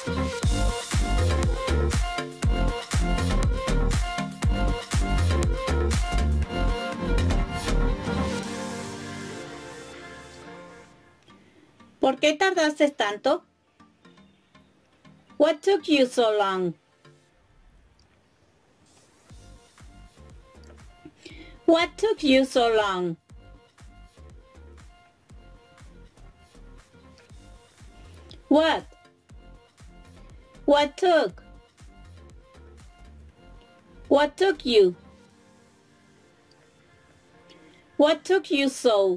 ¿Por qué tardaste tanto? What took you so long? What took you so long? What? What took? What took you? What took you so?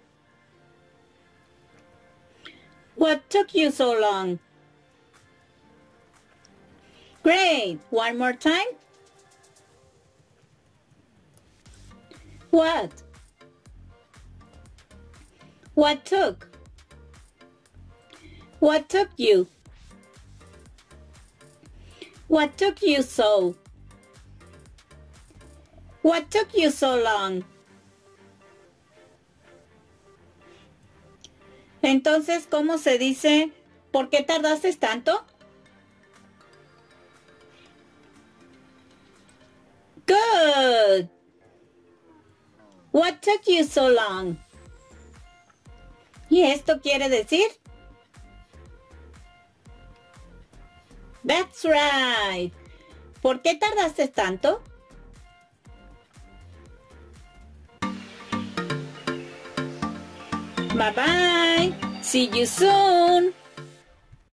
What took you so long? Great! One more time. What? What took? What took you? What took you so? What took you so long? Entonces, ¿cómo se dice? ¿Por qué tardaste tanto? Good! What took you so long? ¿Y esto quiere decir? That's right. ¿Por qué tardaste tanto? Bye bye. See you soon.